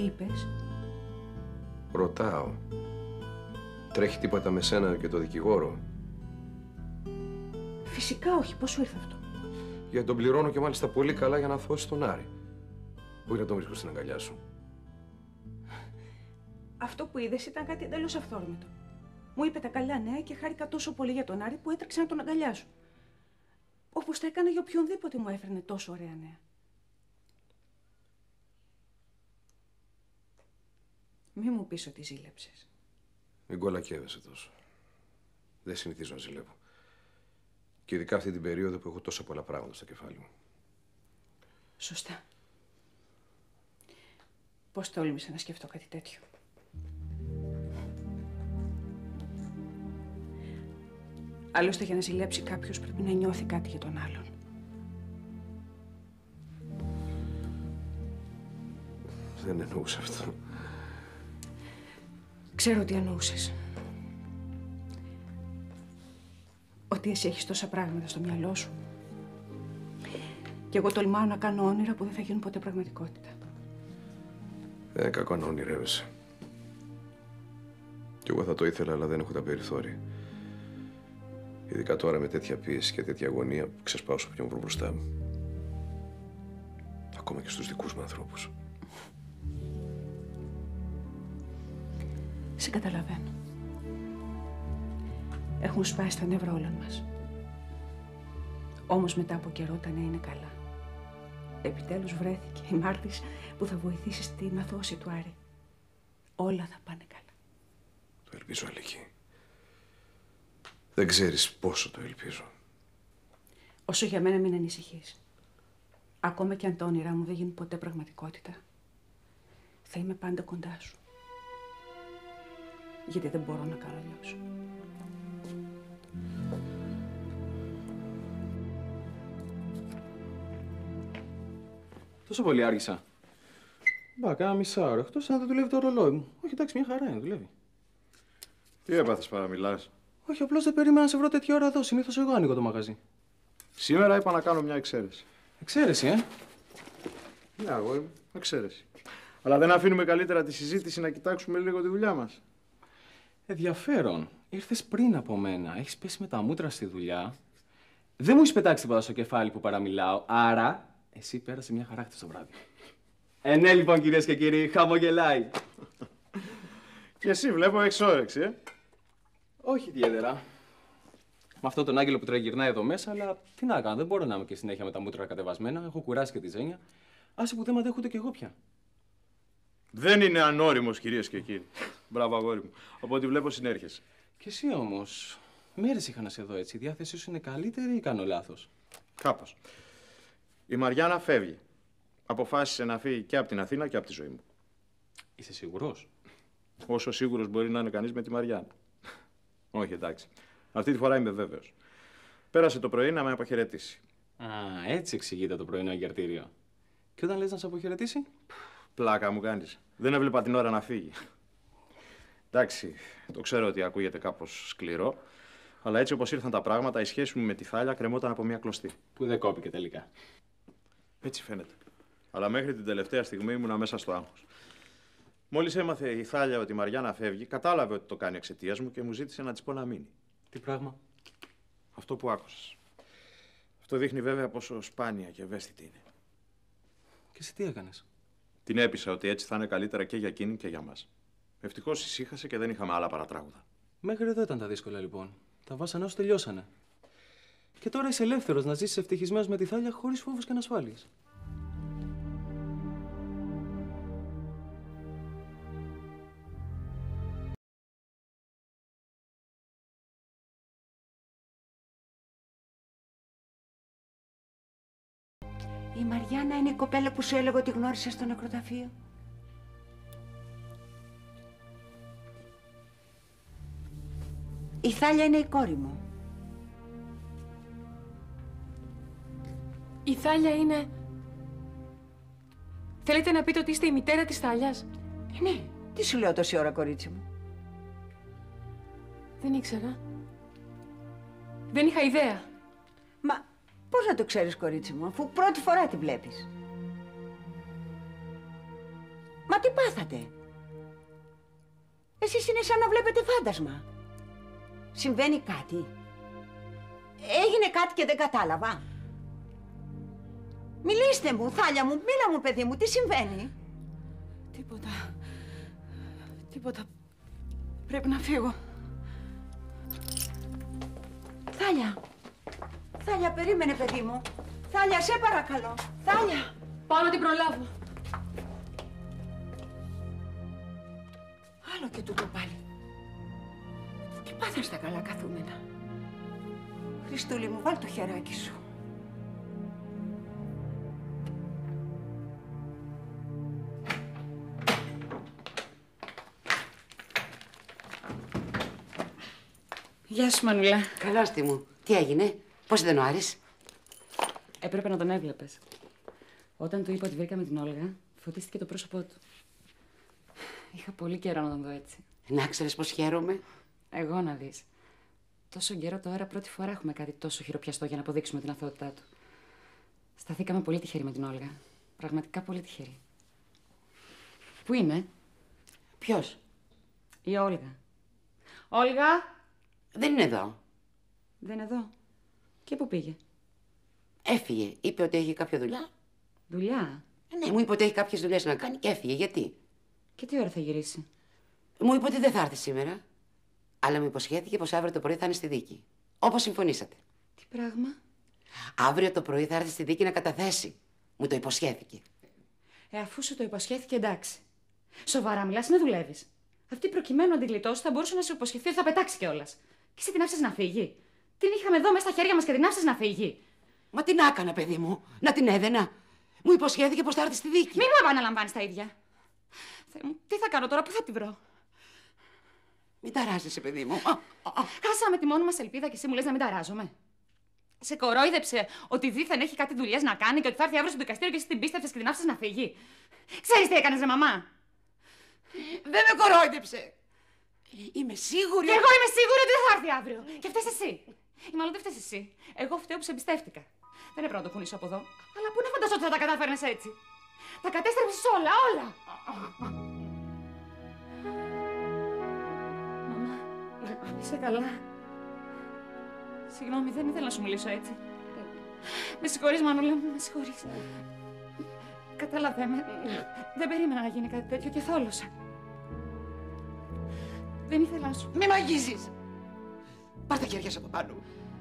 είπες? Ρωτάω. Τρέχει τίποτα με σένα και το δικηγόρο? Φυσικά όχι. Πώς σου ήρθε αυτό? Γιατί τον πληρώνω και μάλιστα πολύ καλά για να αθώσει τον Άρη. Μπορεί να τον βρίσκω στην αγκαλιά σου. Αυτό που είδες ήταν κάτι εντελώς αυθόρμητο. Μου είπε τα καλά νέα και χάρηκα τόσο πολύ για τον Άρη που έτρεξα να τον αγκαλιάσω. Όπως τα έκανα για οποιονδήποτε μου έφερνε τόσο ωραία νέα. Μη μου πεις ότι ζήλεψες. Μην κολακεύεσαι τόσο. Δεν συνηθίζω να ζηλεύω. Και ειδικά αυτή την περίοδο που έχω τόσα πολλά πράγματα στο κεφάλι μου. Σωστά. Πώς τόλμησα να σκεφτώ κάτι τέτοιο. Άλλωστε για να ζηλέψει κάποιος πρέπει να νιώθει κάτι για τον άλλον. Δεν εννοούσα αυτό. Ξέρω τι εννοούσες. Ότι εσύ έχεις τόσα πράγματα στο μυαλό σου. Και εγώ τολμάω να κάνω όνειρα που δεν θα γίνουν ποτέ πραγματικότητα. Δεν είναι κακό να ονειρεύεσαι. Κι εγώ θα το ήθελα, αλλά δεν έχω τα περιθώρια. Ειδικά τώρα με τέτοια πίεση και τέτοια αγωνία που ξεσπάω όσο ποιον βρω μπροστά μου. Ακόμα και στους δικούς μου ανθρώπους. Σε καταλαβαίνω. Έχουν σπάσει τα νεύρα όλων μας. Όμως μετά από καιρό τα νέα είναι καλά. Επιτέλους βρέθηκε η Μάρτης που θα βοηθήσει στην αθώωση του Άρη. Όλα θα πάνε καλά. Το ελπίζω, Αλίκη. Δεν ξέρεις πόσο το ελπίζω. Όσο για μένα μην ανησυχείς. Ακόμα και αν τα όνειρά μου δεν γίνουν ποτέ πραγματικότητα, θα είμαι πάντα κοντά σου. Γιατί δεν μπορώ να κάνω αλλιώς. Τόσο πολύ άργησα. Μπα, κάνα μισάωρο. Εκτός αν δεν δουλεύει το ρολόι μου. Όχι, εντάξει, μια χαρά είναι, δουλεύει. Τι έπαθες, παραμιλάς? Όχι, απλώς δεν περίμενα να σε βρω τέτοια ώρα εδώ. Συνήθως εγώ ανοίγω το μαγαζί. Σήμερα είπα να κάνω μια εξαίρεση. Εξαίρεση, Ναι, αγόρι μου, εξαίρεση. Αλλά δεν αφήνουμε καλύτερα τη συζήτηση να κοιτάξουμε λίγο τη δουλειά μας. Ενδιαφέρον. Ήρθες πριν από μένα. Έχεις πέσει με τα μούτρα στη δουλειά. Δεν μου έχεις πετάξει τίποτα στο κεφάλι που παραμιλάω. Άρα, εσύ πέρασε μια χαρά χτες το βράδυ. Ναι, λοιπόν, κυρίες και κύριοι, χαμογελάει. Και εσύ βλέπω έχεις όρεξη, Όχι ιδιαίτερα. Με αυτόν τον άγγελο που τριγυρνάει εδώ μέσα, αλλά τι να κάνω, δεν μπορώ να είμαι και συνέχεια με τα μούτρα κατεβασμένα. Έχω κουράσει και τη ζένια. Άσε που δεν μ' αντέχω ούτε κι εγώ πια. Δεν είναι ανώριμος, κυρίες και κύριοι. Μπράβο, αγόρι μου. Από ό,τι βλέπω συνέρχεσαι. Κι εσύ όμως. Μέρες είχα να σε δω έτσι. Η διάθεσή σου είναι καλύτερη ή κάνω λάθος? Κάπως. Η Μαριάννα φεύγει. Αποφάσισε να φύγει και από την Αθήνα και από τη ζωή μου. Είσαι σίγουρος? Όσο σίγουρος μπορεί να είναι κανείς με τη Μαριάννα. Όχι, εντάξει. Αυτή τη φορά είμαι βέβαιος. Πέρασε το πρωί να με αποχαιρετήσει. Α, έτσι εξηγείται το πρωινό εγκαρτήριο. Και όταν λες να σε αποχαιρετήσει? Πλάκα μου κάνεις. Δεν έβλεπα την ώρα να φύγει. Εντάξει, το ξέρω ότι ακούγεται κάπως σκληρό, αλλά έτσι όπως ήρθαν τα πράγματα, η σχέση μου με τη Θάλια κρεμόταν από μια κλωστή. Που δεν κόπηκε τελικά. Έτσι φαίνεται. Αλλά μέχρι την τελευταία στιγμή ήμουνα μέσα στο άγχος. Μόλις έμαθε η Θάλια ότι η Μαριάννα φεύγει, κατάλαβε ότι το κάνει εξαιτίας μου και μου ζήτησε να της πω να μείνει. Τι πράγμα? Αυτό που άκουσες. Αυτό δείχνει βέβαια πόσο σπάνια και ευαίσθητη είναι. Και εσύ τι έκανες? Την έπεισα ότι έτσι θα είναι καλύτερα και για εκείνη και για μας. Ευτυχώς ησύχασε και δεν είχαμε άλλα παρατράγουδα. Μέχρι εδώ ήταν τα δύσκολα λοιπόν. Τα βάσανα όσο τελειώσανε. Και τώρα είσαι ελεύθερος να ζήσεις ευτυχισμένος με τη Θάλια χωρίς φόβους και ανασφάλειες. Η Μαριάννα είναι η κοπέλα που σου έλεγα ότι γνώρισε στο νεκροταφείο. Η Θάλια είναι η κόρη μου. Η Θάλια είναι... Θέλετε να πείτε ότι είστε η μητέρα της Θάλιας? Ναι. Τι σου λέω τόση ώρα, κορίτσι μου? Δεν ήξερα. Δεν είχα ιδέα. Μα πώς να το ξέρεις, κορίτσι μου, αφού πρώτη φορά τη βλέπεις? Μα τι πάθατε? Εσείς είναι σαν να βλέπετε φάντασμα. Συμβαίνει κάτι? Έγινε κάτι και δεν κατάλαβα. Μιλήστε μου, Θάλια μου, μίλα μου, παιδί μου, τι συμβαίνει? Τίποτα. Πρέπει να φύγω. Θάλια, περίμενε, παιδί μου. Θάλια, σε παρακαλώ. Θάλια. Πάω να την προλάβω. Άλλο και τούτο πάλι. Τι πάθαν στα καλά καθούμενα? Χριστούλη μου, βάλ το χεράκι σου. Γεια σου, Μανουλά. Καλώς τη μου. Τι έγινε, πώς ήταν ο Άρης? Έπρεπε να τον έβλεπες. Όταν του είπα ότι βρήκαμε την Όλγα, φωτίστηκε το πρόσωπό του. Είχα πολύ καιρό να τον δω έτσι. Να ξέρεις πως χαίρομαι. Εγώ να δεις. Τόσο καιρό τώρα πρώτη φορά έχουμε κάτι τόσο χειροπιαστό για να αποδείξουμε την αθωότητά του. Σταθήκαμε πολύ τυχεροί με την Όλγα. Πραγματικά πολύ τυχεροί. Πού είναι? Ποιος? Η Όλγα. Όλγα! Δεν είναι εδώ. Δεν είναι εδώ. Και πού πήγε? Έφυγε. Είπε ότι έχει κάποια δουλειά. Δουλειά. Ναι, μου είπε ότι έχει κάποιες δουλειές να κάνει και έφυγε. Γιατί? Και τι ώρα θα γυρίσει? Μου είπε ότι δεν θα έρθει σήμερα. Αλλά μου υποσχέθηκε πως αύριο το πρωί θα είναι στη δίκη. Όπως συμφωνήσατε. Τι πράγμα? Αύριο το πρωί θα έρθει στη δίκη να καταθέσει. Μου το υποσχέθηκε. Αφού σου το υποσχέθηκε, εντάξει. Σοβαρά μιλάς, με δουλεύεις. Αυτή προκειμένου να την γλιτώσει θα μπορούσε να σου υποσχεθεί ότι θα πετάξει κιόλας. Και εσύ την άφησες να φύγει. Την είχαμε εδώ μέσα στα χέρια μας και την άφησες να φύγει. Μα την άκα, παιδί μου. Να την έδαινα. Μου υποσχέθηκε πως θα έρθει στη δίκη. Μην μου επαναλαμβάνεις τα ίδια. Θεέ μου, τι θα κάνω τώρα, πού θα την βρω? Μην ταράζεσαι, παιδί μου. Χάσαμε τη μόνη μας ελπίδα και εσύ μου λες να μην ταράζομαι. Σε κορόιδεψε ότι δίθεν έχει κάτι δουλειές να κάνει και ότι θα έρθει αύριο στο δικαστήριο και εσύ την πίστευσες και την άφησες να φύγει. Ξέρεις τι έκανες, ρε μαμά? Δεν με κορόιδεψε. Είμαι σίγουρη. Και εγώ είμαι σίγουρη ότι δεν θα έρθει αύριο. Και φταίς εσύ. Ή μάλλον δεν φταίς εσύ. Εγώ φταίω που σε εμπιστεύτηκα. Δεν έπρεπε να το κουνήσω από εδώ. Αλλά πού να φανταστώ ότι θα τα κατάφερνες έτσι? Τα κατέστρεψες όλα, όλα. Μαμά, είσαι καλά? Συγγνώμη, δεν ήθελα να σου μιλήσω έτσι. Με συγχωρείς, Μανούλα μου, με συγχωρείς. Καταλαβαίνω. Δεν περίμενα να γίνει κάτι τέτοιο και θόλωσα. Δεν ήθελα να σου... Μη μ' αγγίζεις. Πάρ' τα χέρια σου από πάνω.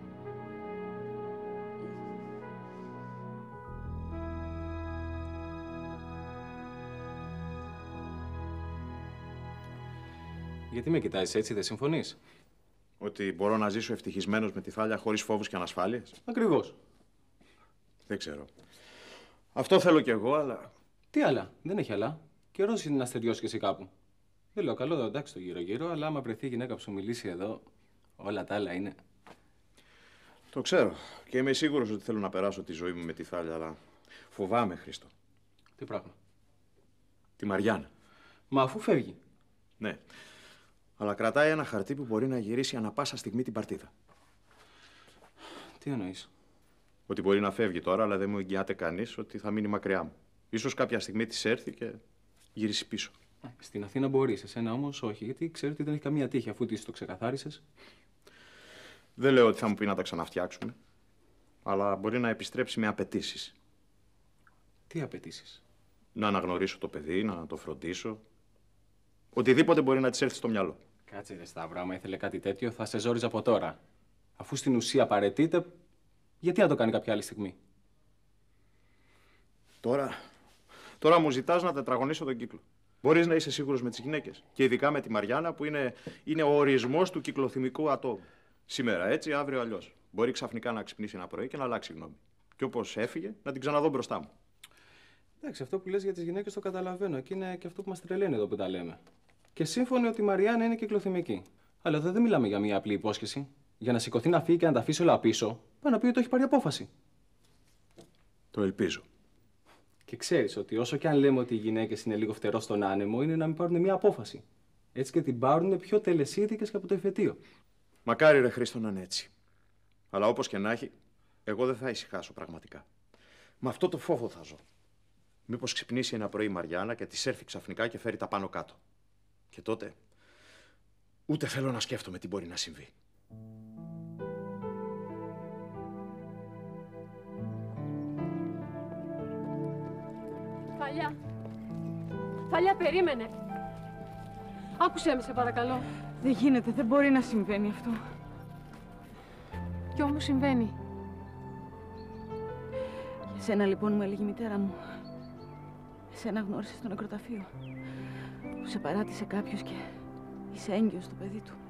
Γιατί με κοιτάζεις έτσι, δεν συμφωνείς? Ότι μπορώ να ζήσω ευτυχισμένος με τη Θάλια χωρίς φόβους και ανασφάλειες. Ακριβώς. Δεν ξέρω. Αυτό θέλω κι εγώ, αλλά... Τι άλλα, δεν έχει άλλα. Καιρός είναι να στεριώσεις κι εσύ κάπου. Δεν λέω καλό, εντάξει το γύρω-γύρω, αλλά άμα βρεθεί η γυναίκα που σου μιλήσει εδώ, όλα τα άλλα είναι. Το ξέρω. Και είμαι σίγουρος ότι θέλω να περάσω τη ζωή μου με τη Θάλια, αλλά φοβάμαι, Χρήστο. Τι πράγμα? Τη Μαριάννα. Μα αφού φεύγει. Ναι. Αλλά κρατάει ένα χαρτί που μπορεί να γυρίσει ανά πάσα στιγμή την παρτίδα. Τι εννοείς? Ότι μπορεί να φεύγει τώρα, αλλά δεν μου εγγυάται κανείς ότι θα μείνει μακριά μου. Ίσως κάποια στιγμή της έρθει και γυρίσει πίσω. Στην Αθήνα μπορείς, εσένα όμως όχι, γιατί ξέρει ότι δεν έχει καμία τύχη αφού της το ξεκαθάρισες. Δεν λέω ότι θα μου πει να τα ξαναφτιάξουμε, αλλά μπορεί να επιστρέψει με απαιτήσεις. Τι απαιτήσεις? Να αναγνωρίσω το παιδί, να το φροντίσω. Οτιδήποτε μπορεί να της έρθει στο μυαλό. Κάτσε ρε Σταύρο, άμα ήθελε κάτι τέτοιο θα σε ζόριζε από τώρα. Αφού στην ουσία παραιτείται, γιατί να το κάνει κάποια άλλη στιγμή? Τώρα μου ζητάς να τετραγωνίσω τον κύκλο. Μπορείς να είσαι σίγουρος με τις γυναίκες. Και ειδικά με τη Μαριάννα που είναι ο ορισμός του κυκλοθυμικού ατόμου. Σήμερα έτσι, αύριο αλλιώς. Μπορεί ξαφνικά να ξυπνήσει ένα πρωί και να αλλάξει γνώμη. Και όπως έφυγε, να την ξαναδώ μπροστά μου. Εντάξει, αυτό που λες για τις γυναίκες το καταλαβαίνω και είναι και αυτό που μας τρελαίνει εδώ που τα λέμε. Και σύμφωνοι ότι η Μαριάννα είναι κυκλοθυμική. Αλλά εδώ δεν μιλάμε για μια απλή υπόσχεση. Για να σηκωθεί να φύγει και να τα αφήσει όλα πίσω, πάει να πει ότι το έχει πάρει απόφαση. Το ελπίζω. Και ξέρεις ότι όσο και αν λέμε ότι οι γυναίκες είναι λίγο φτερό στον άνεμο, είναι να μην πάρουν μια απόφαση. Έτσι και την πάρουν πιο τελεσίδικες και από το εφετείο. Μακάρι ρε Χρήστο να είναι έτσι. Αλλά όπως και να έχει, εγώ δεν θα ησυχάσω πραγματικά. Με αυτό το φόβο θα ζω. Μήπως ξυπνήσει ένα πρωί η Μαριάννα και της έρθει ξαφνικά και φέρει τα πάνω κάτω. Και τότε ούτε θέλω να σκέφτομαι τι μπορεί να συμβεί. Θαλιά. Θαλιά, περίμενε. Άκουσέ με, σε παρακαλώ. Δεν γίνεται, δεν μπορεί να συμβαίνει αυτό. Κι όμως συμβαίνει. Για σένα λοιπόν μου έλεγε η μητέρα μου. Εσένα γνώρισε στο νεκροταφείο. Που σε παράτησε κάποιος και είσαι έγκυος στο παιδί του.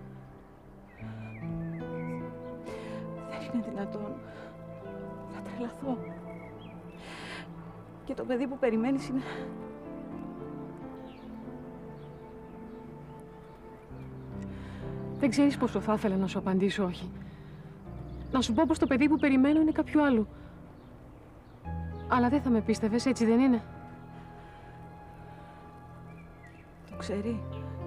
Δεν είναι δυνατόν. Θα τρελαθώ. Και το παιδί που περιμένεις είναι... Δεν ξέρεις πόσο θα ήθελα να σου απαντήσω όχι. Να σου πω πως το παιδί που περιμένω είναι κάποιου άλλου. Αλλά δεν θα με πίστευες, έτσι δεν είναι? Το ξέρει.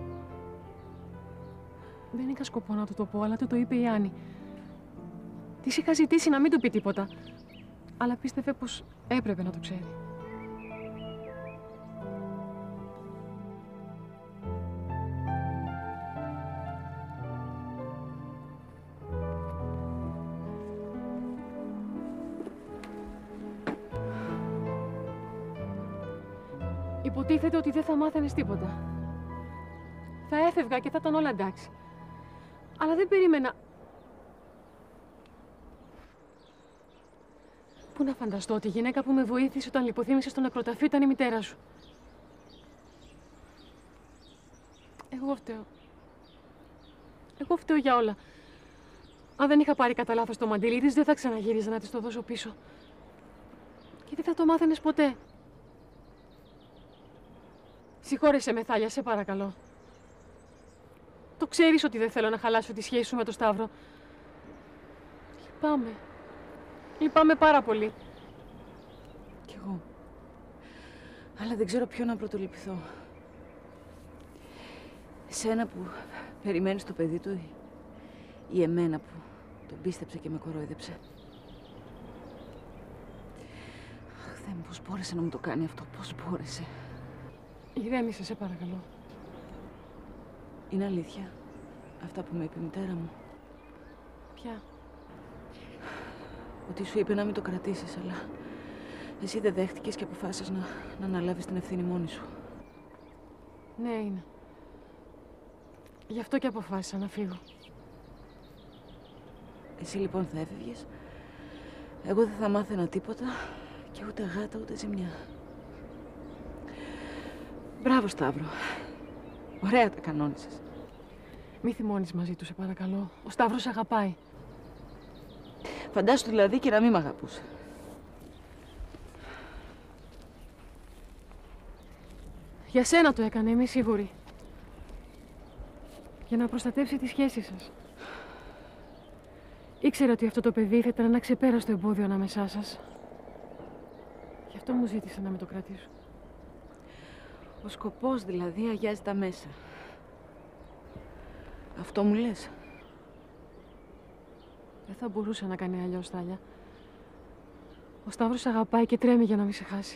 Δεν είχα σκοπό να του το πω, αλλά του το είπε η Άννη. Της είχα ζητήσει να μην του πει τίποτα. Αλλά πίστευε πως έπρεπε να το ξέρει. Υποτίθεται ότι δεν θα μάθαινες τίποτα. Θα έφευγα και θα ήταν όλα εντάξει. Αλλά δεν περίμενα... Πού να φανταστώ ότι η γυναίκα που με βοήθησε όταν λιποθύμησε στο νεκροταφείο ήταν η μητέρα σου. Εγώ φταίω. Εγώ φταίω για όλα. Αν δεν είχα πάρει κατά λάθος το μαντίλι της, δεν θα ξαναγύριζα να της το δώσω πίσω. Και δεν θα το μάθαινες ποτέ. Συγχώρεσέ με, Θάλια, σε παρακαλώ. Το ξέρεις ότι δεν θέλω να χαλάσω τη σχέση σου με τον Σταύρο. Λυπάμαι. Λυπάμαι πάρα πολύ. Κι εγώ. Αλλά δεν ξέρω ποιο να πρωτολυπηθώ. Εσένα που περιμένεις το παιδί του ή εμένα που τον πίστεψε και με κορόιδεψε. Αχ, Θεέ μου, πώς μπόρεσε να μου το κάνει αυτό, πώς μπόρεσε. Ηρέμησε, σε παρακαλώ. Είναι αλήθεια αυτά που με είπε η μητέρα μου? Ποια? Ότι σου είπε να μην το κρατήσεις, αλλά εσύ δεν δέχτηκες και αποφάσισες να αναλάβεις την ευθύνη μόνη σου. Ναι, είναι. Γι' αυτό και αποφάσισα να φύγω. Εσύ λοιπόν θα έφευγες. Εγώ δεν θα μάθαινα τίποτα και ούτε γάτα ούτε ζημιά. Μπράβο, Σταύρο. Ωραία τα κανόνισες. Μη θυμώνεις μαζί του, σε παρακαλώ. Ο Σταύρος αγαπάει. Φαντάσου δηλαδή και να μην μ' αγαπούσε. Για σένα το έκανε, είμαι σίγουρη. Για να προστατεύσει τη σχέση σας. Ήξερε ότι αυτό το παιδί θα ήταν ένα ξεπέραστο εμπόδιο ανάμεσά σας. Γι' αυτό μου ζήτησε να με το κρατήσω. Ο σκοπός δηλαδή αγιάζει τα μέσα. Αυτό μου λες? Δεν θα μπορούσε να κάνει αλλιώς, Θάλια. Ο Σταύρος αγαπάει και τρέμει για να μην σε χάσει.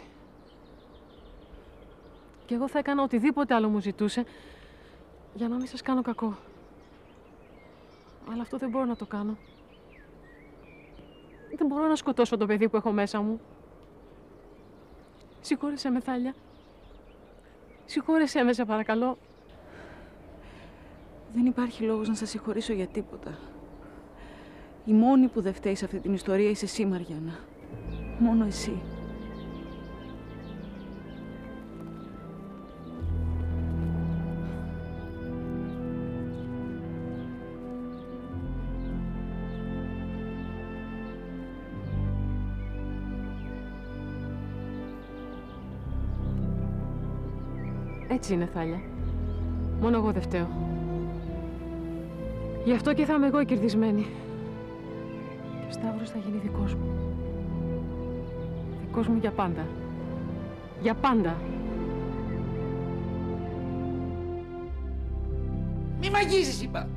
Και εγώ θα έκανα οτιδήποτε άλλο μου ζητούσε για να μην σας κάνω κακό. Αλλά αυτό δεν μπορώ να το κάνω. Δεν μπορώ να σκοτώσω το παιδί που έχω μέσα μου. Συγχώρεσέ με, Θάλια. Συγχώρεσέ με, σε παρακαλώ. Δεν υπάρχει λόγος να σας συγχωρήσω για τίποτα. Η μόνη που δεν φταίει σε αυτή την ιστορία είσαι εσύ, Μαριάννα. Μόνο εσύ. Έτσι είναι, Θάλια. Μόνο εγώ δεν φταίω. Γι' αυτό και θα είμαι εγώ η κερδισμένη. Και ο Σταύρος θα γίνει δικός μου. Δικός μου για πάντα. Για πάντα. Μη μ' αγγίζεις, είπα.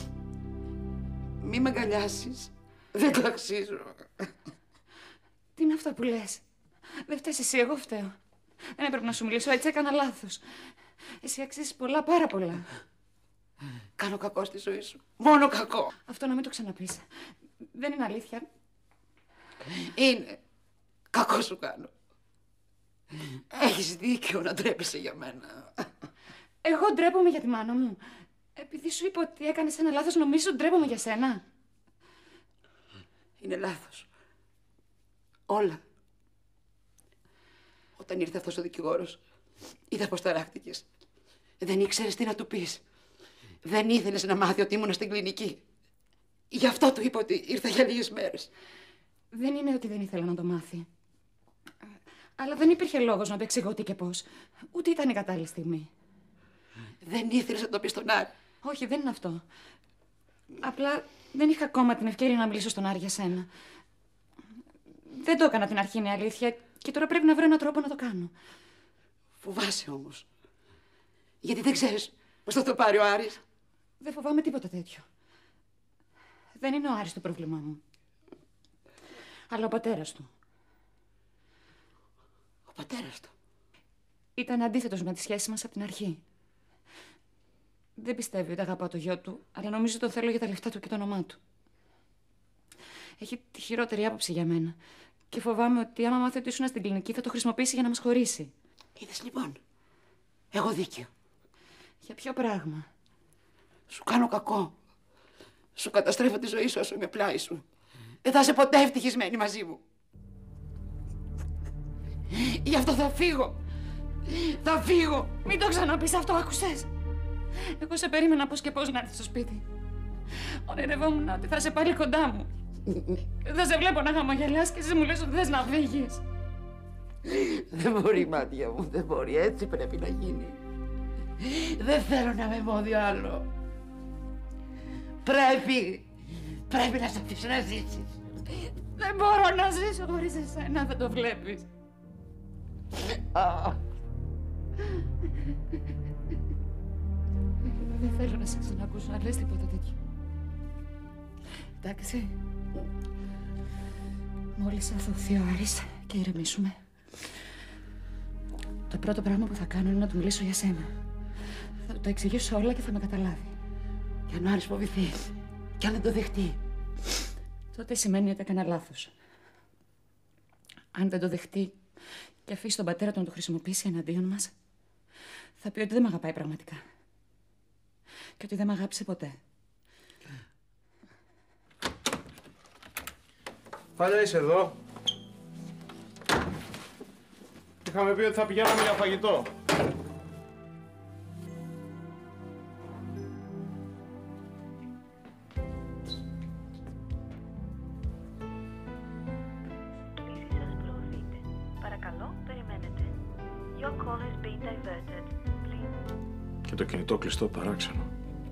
Μη με αγκαλιάσεις. Δεν το αξίζω. Τι είναι αυτά που λες? Δεν φταίς εσύ, εγώ φταίω. Δεν έπρεπε να σου μιλήσω έτσι, έκανα λάθος. Εσύ αξίζεις πολλά, πάρα πολλά. Κάνω κακό στη ζωή σου. Μόνο κακό. Αυτό να μην το ξαναπείς. Δεν είναι αλήθεια. Είναι. Κακό σου κάνω. Έχεις δίκιο να ντρέπεσαι για μένα. Εγώ ντρέπομαι για τη μάνα μου. Επειδή σου είπα ότι έκανες ένα λάθος, νομίζω ότι ντρέπομαι για σένα. Είναι λάθος. Όλα. Όταν ήρθε αυτός ο δικηγόρος, είδα πως ταράχτηκες. Δεν ήξερες τι να του πεις. Δεν ήθελες να μάθει ότι ήμουν στην κλινική. Γι' αυτό του είπα ότι ήρθα για λίγες μέρες. Δεν είναι ότι δεν ήθελα να το μάθει. Αλλά δεν υπήρχε λόγος να το εξηγώ τι και πώς. Ούτε ήταν η κατάλληλη στιγμή. Δεν ήθελες να το πεις στον Άρη. Όχι, δεν είναι αυτό. Απλά δεν είχα ακόμα την ευκαιρία να μιλήσω στον Άρη για σένα. Δεν το έκανα την αρχή, είναι αλήθεια. Και τώρα πρέπει να βρω έναν τρόπο να το κάνω. Φοβάσαι όμως. Γιατί δεν ξέρεις πώς θα το πάρει ο Άρης. Δεν φοβάμαι τίποτα τέτοιο. Δεν είναι ο Άρης το πρόβλημά μου. Αλλά ο πατέρας του. Ο πατέρας του. Ήταν αντίθετος με τη σχέση μας από την αρχή. Δεν πιστεύει ότι αγαπάω το γιο του, αλλά νομίζω το θέλω για τα λεφτά του και το όνομά του. Έχει τη χειρότερη άποψη για μένα. Και φοβάμαι ότι άμα μάθει ότι ήσουν στην κλινική θα το χρησιμοποιήσει για να μας χωρίσει. Είδες λοιπόν. Έχω δίκιο. Για ποιο πράγμα? Σου κάνω κακό. Σου καταστρέφω τη ζωή σου όσο είμαι πλάι σου. Δεν θα είσαι ποτέ ευτυχισμένη μαζί μου. Γι' αυτό θα φύγω. Θα φύγω. Μην το ξαναπείς αυτό, άκουσες? Εγώ σε περίμενα πώς και πώς να έρθεις στο σπίτι. Ονειρευόμουν ότι θα είσαι πάλι κοντά μου. Θα σε βλέπω να χαμογελάς και εσύ μου λες ότι θες να φύγεις. Δεν μπορεί, μάτια μου, δεν μπορεί. Έτσι πρέπει να γίνει. Δεν θέλω να με εμπόδιο άλλο. Πρέπει να σε αφήσω να ζήσεις. Δεν μπορώ να ζήσω χωρίς εσένα, δεν το βλέπεις. Δεν θέλω να σε ξανακούσω να λες τίποτα τέτοιο. Εντάξει. Μόλις αθωωθεί ο Άρης και ηρεμήσουμε, το πρώτο πράγμα που θα κάνω είναι να του μιλήσω για σένα. Θα του τα εξηγήσω όλα και θα με καταλάβει. Και αν ο Άρης φοβηθεί, και αν δεν το δεχτεί, τότε σημαίνει ότι έκανα λάθος. Αν δεν το δεχτεί και αφήσει τον πατέρα του να το χρησιμοποιήσει εναντίον μας, θα πει ότι δεν με αγαπάει πραγματικά. Και ότι δεν με αγάπησε ποτέ. Φάλια, είσαι εδώ. Είχαμε πει ότι θα πηγαίναμε για φαγητό. Παρακαλώ, περιμένετε. Your call is being diverted. Please. Και το κινητό κλειστό παράξενο.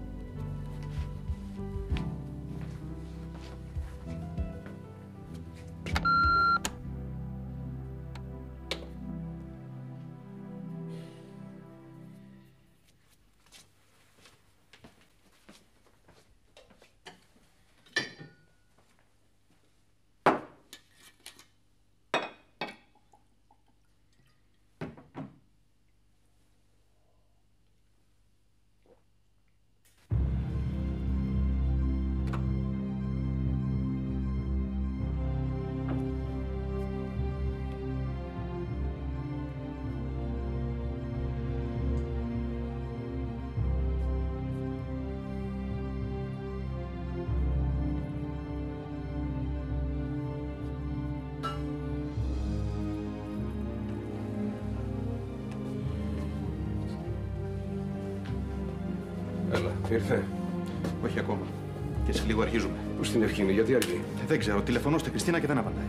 Έλα, ήρθε. Όχι ακόμα. Και σε λίγο αρχίζουμε. Πού την ευχήνη, γιατί αργεί? Δεν ξέρω. Τηλεφωνώ στη Χριστίνα και δεν απαντάει.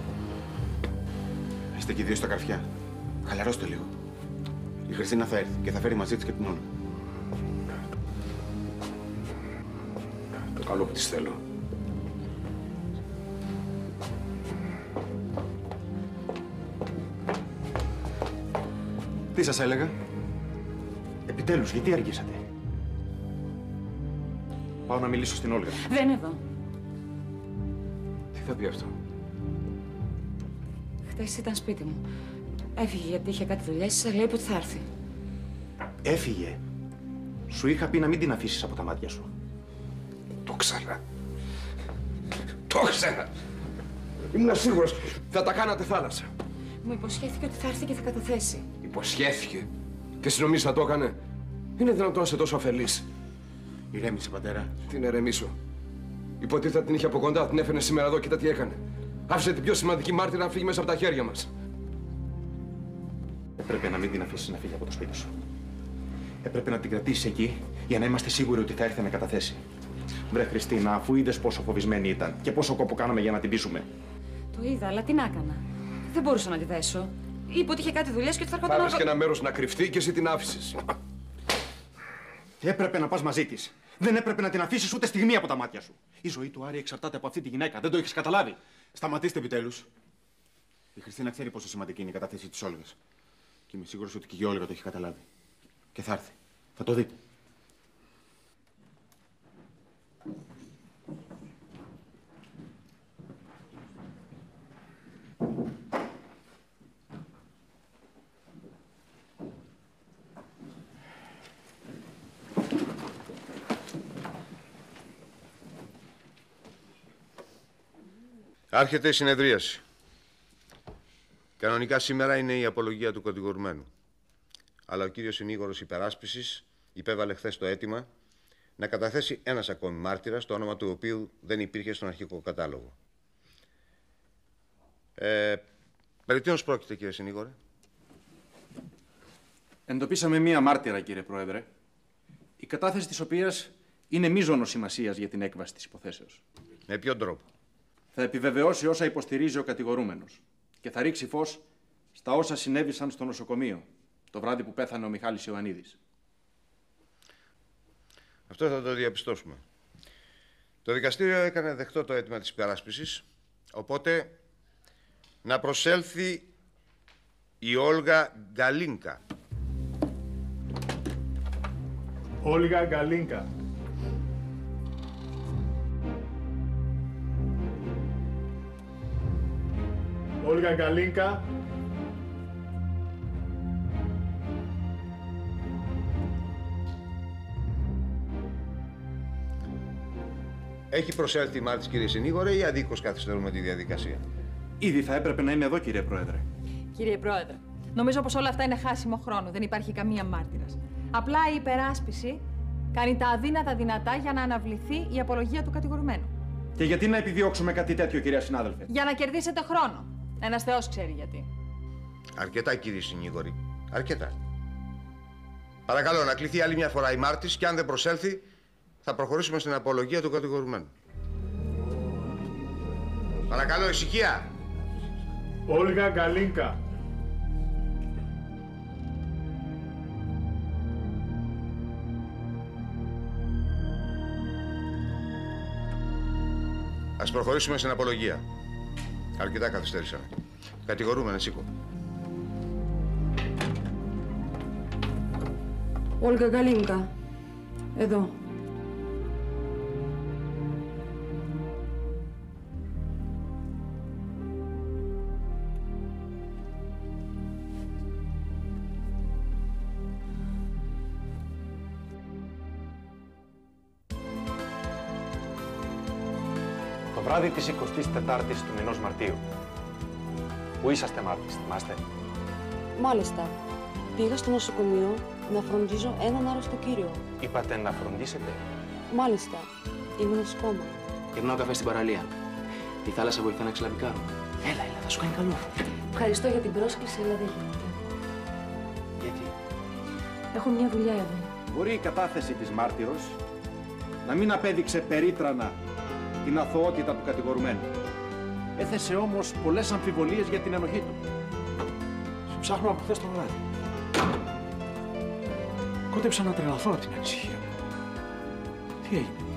Είστε και οι δύο στα καρφιά. Χαλαρώστε λίγο. Η Χριστίνα θα έρθει και θα φέρει μαζί της και την Όλγα. Το καλό που της θέλω. Τι σας έλεγα? Επιτέλους, γιατί αργήσατε? Πάω να μιλήσω στην Όλγα. Δεν είναι εδώ. Τι θα πει αυτό? Χθες ήταν σπίτι μου. Έφυγε γιατί είχε κάτι δουλειές, λέει πως θα έρθει. Έφυγε. Σου είχα πει να μην την αφήσεις από τα μάτια σου. Το ξέρα. Το ξέρα. Ήμουν σίγουρος θα τα κάνατε θάλασσα. Μου υποσχέθηκε ότι θα έρθει και θα καταθέσει. Υποσχέθηκε. Και εσύ νομίζεις θα το έκανε. Είναι δυνατόν να είσαι τόσο αφελής. Ηρέμησε, πατέρα. Τι να ηρεμήσω. Υποτίθεται την είχε από κοντά, την έφερνε σήμερα εδώ, κοίτα τι έκανε. Άφησε την πιο σημαντική μάρτυρα να φύγει μέσα από τα χέρια μας. Έπρεπε να μην την αφήσεις να φύγει από το σπίτι σου. Έπρεπε να την κρατήσεις εκεί για να είμαστε σίγουροι ότι θα έρθει να καταθέσει. Βρε Χριστίνα, αφού είδες πόσο φοβισμένη ήταν και πόσο κόπο κάναμε για να την πείσουμε. Το είδα, αλλά τι να έκανα. Δεν μπορούσα να τη δέσω. Είπε ότι είχε κάτι δουλειές και ότι θα έρχονταν Πάρες και ένα μέρος να κρυφτεί και εσύ την άφησες. Έπρεπε να πας μαζί της. Δεν έπρεπε να την αφήσεις ούτε στιγμή από τα μάτια σου. Η ζωή του Άρη εξαρτάται από αυτή τη γυναίκα. Δεν το έχεις καταλάβει. Σταματήστε επιτέλους. Η Χριστίνα ξέρει πόσο σημαντική είναι η κατάθεση της Όλγας. Και είμαι σίγουρος ότι και η Όλγα το έχει καταλάβει. Και θα έρθει. Θα το δείτε. Άρχεται η συνεδρίαση. Κανονικά σήμερα είναι η απολογία του κατηγορουμένου. Αλλά ο κύριος συνήγορος υπεράσπισης υπέβαλε χθες το αίτημα να καταθέσει ένας ακόμη μάρτυρας, το όνομα του οποίου δεν υπήρχε στον αρχικό κατάλογο. Περί τίνος πρόκειται, κύριε συνήγορε? Εντοπίσαμε μία μάρτυρα, κύριε Πρόεδρε, η κατάθεση της οποίας είναι μείζωνος σημασίας για την έκβαση της υποθέσεως. Με ποιον τρόπο? Θα επιβεβαιώσει όσα υποστηρίζει ο κατηγορούμενος και θα ρίξει φως στα όσα συνέβησαν στο νοσοκομείο το βράδυ που πέθανε ο Μιχάλης Ιωαννίδης. Αυτό θα το διαπιστώσουμε. Το δικαστήριο έκανε δεκτό το αίτημα της υπεράσπισης, οπότε να προσέλθει η Όλγα Γκαλίνκα. Όλγα Γκαλίνκα. Όλγα Γκαλίνκα. Έχει προσέλθει η μάρτυρας, κύριε συνήγορε, ή αδίκως καθυστερούμε τη διαδικασία? Ήδη θα έπρεπε να είναι εδώ, κύριε Πρόεδρε. Κύριε Πρόεδρε, νομίζω πως όλα αυτά είναι χάσιμο χρόνο. Δεν υπάρχει καμία μάρτυρας. Απλά η υπεράσπιση κάνει τα αδύνατα δυνατά για να αναβληθεί η απολογία του κατηγορουμένου. Και γιατί να επιδιώξουμε κάτι τέτοιο, κυρία συνάδελφε? Για να κερδίσετε χρόνο. Ένας Θεός ξέρει γιατί. Αρκετά, κύριε συνήγορη. Αρκετά. Παρακαλώ να κληθεί άλλη μια φορά η μάρτης και αν δεν προσέλθει, θα προχωρήσουμε στην απολογία του κατηγορουμένου. Παρακαλώ, ησυχία. Όλγα Γκαλίνκα. Ας προχωρήσουμε στην απολογία. Αρκετά καθυστέρησαμε. Κατηγορούμενε, σήκω. Όλγα Γκαλίνκα. Εδώ. Το βράδυ της 24ης του μηνός Μαρτίου. Πού είσαστε, μάρτυρες, θυμάστε? Μάλιστα. Πήγα στο νοσοκομείο να φροντίζω έναν άρρωστο κύριο. Είπατε να φροντίσετε? Μάλιστα. Ήμουν σε κόμμα. Γυρνάω καφέ στην παραλία. Τη θάλασσα βοηθά να ξελαβικάρω. Έλα, θα σου κάνει καλό. Ευχαριστώ για την πρόσκληση, αλλά δεν γίνεται. Γιατί? Έχω μια δουλειά εδώ. Μπορεί η κατάθεση της μάρτυρος να μην απέδειξε περίτρανα την αθωότητα του κατηγορουμένου. Έθεσε όμως πολλές αμφιβολίες για την ενοχή του. Σε ψάχνω από χθες το βράδυ. Κόντεψα να τρελαθώ από την ανησυχία μου. Τι έγινε?